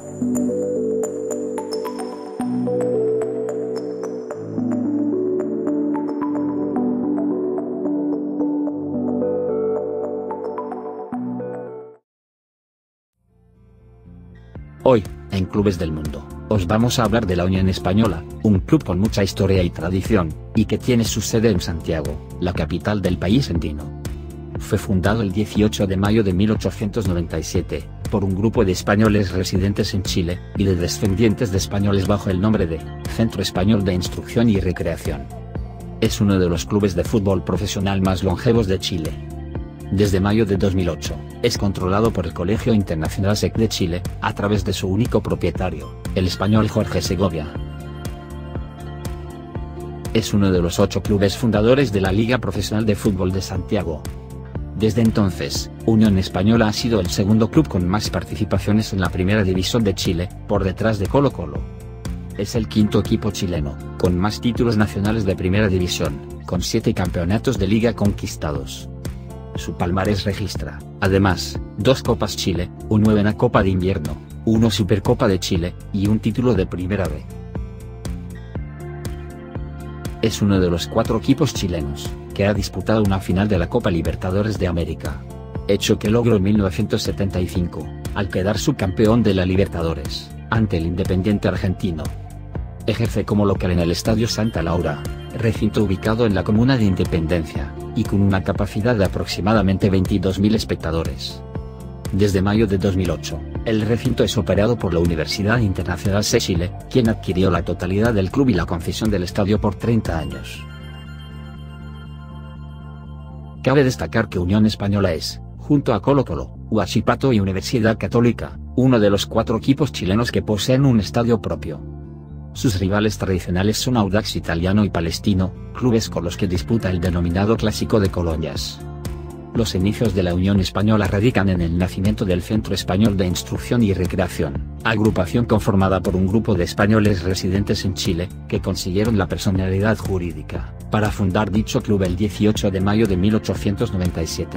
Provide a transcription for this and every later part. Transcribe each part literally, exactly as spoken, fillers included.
Hoy, en Clubes del Mundo, os vamos a hablar de la Unión Española, un club con mucha historia y tradición, y que tiene su sede en Santiago, la capital del país andino. Fue fundado el dieciocho de mayo de mil ochocientos noventa y siete, por un grupo de españoles residentes en Chile, y de descendientes de españoles bajo el nombre de Centro Español de Instrucción y Recreación. Es uno de los clubes de fútbol profesional más longevos de Chile. Desde mayo de dos mil ocho, es controlado por el Colegio Internacional S E C de Chile, a través de su único propietario, el español Jorge Segovia. Es uno de los ocho clubes fundadores de la Liga Profesional de Fútbol de Santiago. Desde entonces, Unión Española ha sido el segundo club con más participaciones en la Primera División de Chile, por detrás de Colo-Colo. Es el quinto equipo chileno, con más títulos nacionales de Primera División, con siete campeonatos de liga conquistados. Su palmarés registra, además, dos Copas Chile, una Copa de Invierno, una Supercopa de Chile, y un título de Primera B. Es uno de los cuatro equipos chilenos, que ha disputado una final de la Copa Libertadores de América. Hecho que logró en mil novecientos setenta y cinco, al quedar subcampeón de la Libertadores, ante el Independiente argentino. Ejerce como local en el Estadio Santa Laura, recinto ubicado en la comuna de Independencia, y con una capacidad de aproximadamente veintidós mil espectadores. Desde mayo de dos mil ocho, el recinto es operado por la Universidad Internacional S E Chile, quien adquirió la totalidad del club y la concesión del estadio por treinta años. Cabe destacar que Unión Española es, junto a Colo-Colo, Huachipato y Universidad Católica, uno de los cuatro equipos chilenos que poseen un estadio propio. Sus rivales tradicionales son Audax Italiano y Palestino, clubes con los que disputa el denominado Clásico de Colonias. Los inicios de la Unión Española radican en el nacimiento del Centro Español de Instrucción y Recreación, agrupación conformada por un grupo de españoles residentes en Chile, que consiguieron la personalidad jurídica, para fundar dicho club el dieciocho de mayo de mil ochocientos noventa y siete.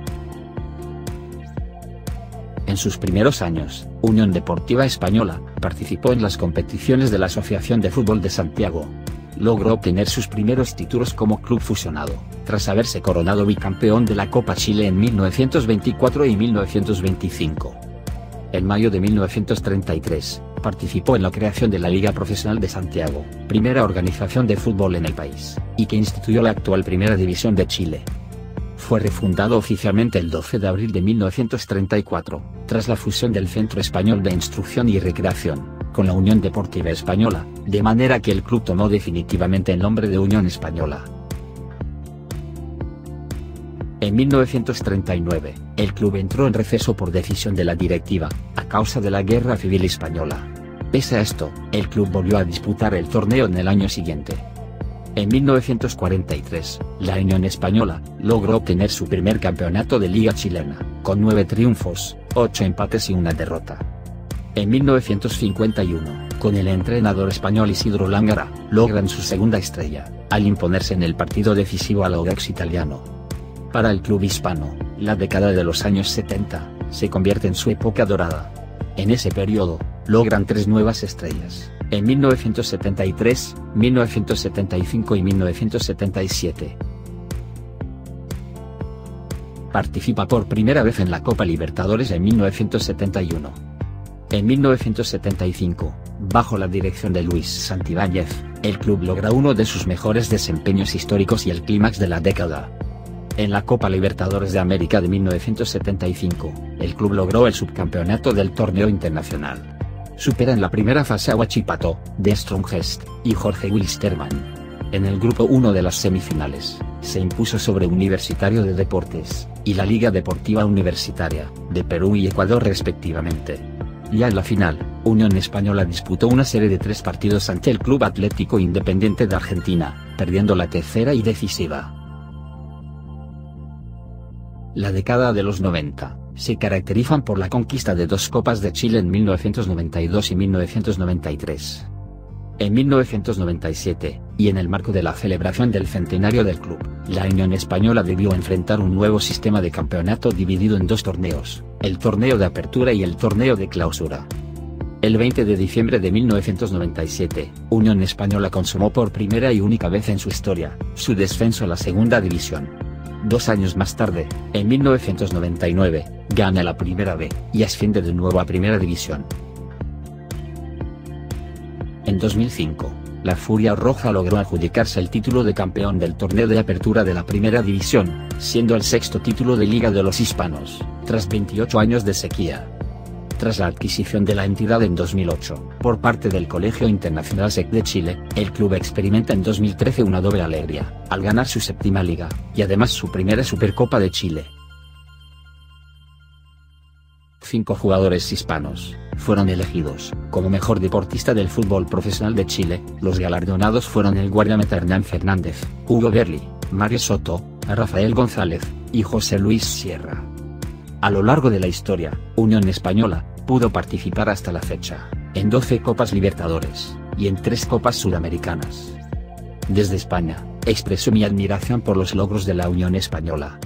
En sus primeros años, Unión Deportiva Española participó en las competiciones de la Asociación de Fútbol de Santiago. Logró obtener sus primeros títulos como club fusionado, tras haberse coronado bicampeón de la Copa Chile en mil novecientos veinticuatro y mil novecientos veinticinco. En mayo de mil novecientos treinta y tres, participó en la creación de la Liga Profesional de Santiago, primera organización de fútbol en el país, y que instituyó la actual Primera División de Chile. Fue refundado oficialmente el doce de abril de mil novecientos treinta y cuatro, tras la fusión del Centro Español de Instrucción y Recreación, con la Unión Deportiva Española, de manera que el club tomó definitivamente el nombre de Unión Española. En mil novecientos treinta y nueve, el club entró en receso por decisión de la directiva, a causa de la Guerra Civil Española. Pese a esto, el club volvió a disputar el torneo en el año siguiente. En mil novecientos cuarenta y tres, la Unión Española logró obtener su primer campeonato de Liga chilena, con nueve triunfos, ocho empates y una derrota. En mil novecientos cincuenta y uno, con el entrenador español Isidro Lángara, logran su segunda estrella, al imponerse en el partido decisivo al Audax Italiano. Para el club hispano, la década de los años setenta, se convierte en su época dorada. En ese periodo, logran tres nuevas estrellas, en mil novecientos setenta y tres, mil novecientos setenta y cinco y mil novecientos setenta y siete. Participa por primera vez en la Copa Libertadores en mil novecientos setenta y uno. En mil novecientos setenta y cinco, bajo la dirección de Luis Santibáñez, el club logra uno de sus mejores desempeños históricos y el clímax de la década. En la Copa Libertadores de América de mil novecientos setenta y cinco, el club logró el subcampeonato del torneo internacional. Supera en la primera fase a Huachipato, de Strongest, y Jorge Wilstermann. En el grupo uno de las semifinales, se impuso sobre Universitario de Deportes, y la Liga Deportiva Universitaria, de Perú y Ecuador respectivamente. Ya en la final, Unión Española disputó una serie de tres partidos ante el Club Atlético Independiente de Argentina, perdiendo la tercera y decisiva. La década de los noventa, se caracterizan por la conquista de dos Copas de Chile en mil novecientos noventa y dos y mil novecientos noventa y tres. En mil novecientos noventa y siete, y en el marco de la celebración del centenario del club, la Unión Española debió enfrentar un nuevo sistema de campeonato dividido en dos torneos, el torneo de apertura y el torneo de clausura. El veinte de diciembre de mil novecientos noventa y siete, Unión Española consumó por primera y única vez en su historia, su descenso a la segunda división. Dos años más tarde, en mil novecientos noventa y nueve, gana la Primera B, y asciende de nuevo a Primera División. En dos mil cinco, la Furia Roja logró adjudicarse el título de campeón del torneo de apertura de la Primera División, siendo el sexto título de Liga de los Hispanos, tras veintiocho años de sequía. Tras la adquisición de la entidad en dos mil ocho, por parte del Colegio Internacional S E C de Chile, el club experimenta en dos mil trece una doble alegría, al ganar su séptima liga, y además su primera Supercopa de Chile. Cinco jugadores hispanos fueron elegidos como mejor deportista del fútbol profesional de Chile. Los galardonados fueron el guardameta Hernán Fernández, Hugo Berli, Mario Soto, Rafael González, y José Luis Sierra. A lo largo de la historia, Unión Española pudo participar hasta la fecha en doce Copas Libertadores y en tres Copas Sudamericanas. Desde España, expreso mi admiración por los logros de la Unión Española.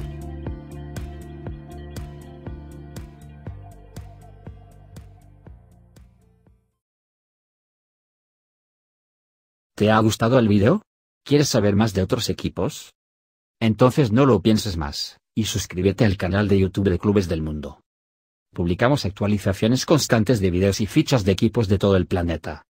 ¿Te ha gustado el video? ¿Quieres saber más de otros equipos? Entonces no lo pienses más, y suscríbete al canal de YouTube de Clubes del Mundo. Publicamos actualizaciones constantes de videos y fichas de equipos de todo el planeta.